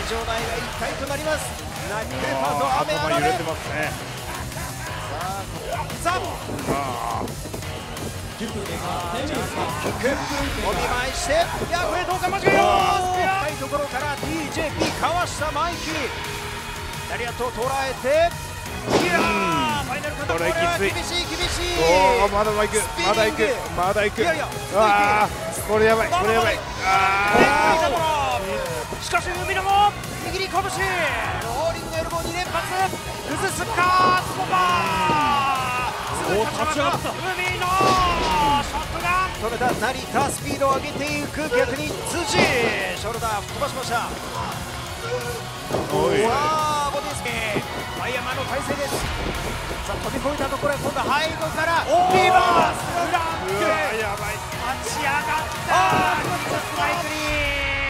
場内が一体となります。ナックルパート雨あられ。 揺れてますね。 さあキックお見舞いして、いやこれどうか間違いない深いところから TJP かわしたマイキー、ラリアットを捉えて、いやーファイナルカット、これは厳しい厳しい。 おお、まだ行くまだ行くまだ行く。 いやいやああ、これやばいこれやばい。ああしかし海野も握り拳、ローリングエルボー2連発、崩すかスコバー、すぐ立ち上がった海野ショットガン取れた。成田スピードを上げていく、逆に辻ショルダー吹っ飛ばしました。 おい、 さあボディスキーファイヤーマンの体勢です。さあ飛び越えたところへ今度は背後からリバースフランク、 やばい。 立ち上がった、スパイクリー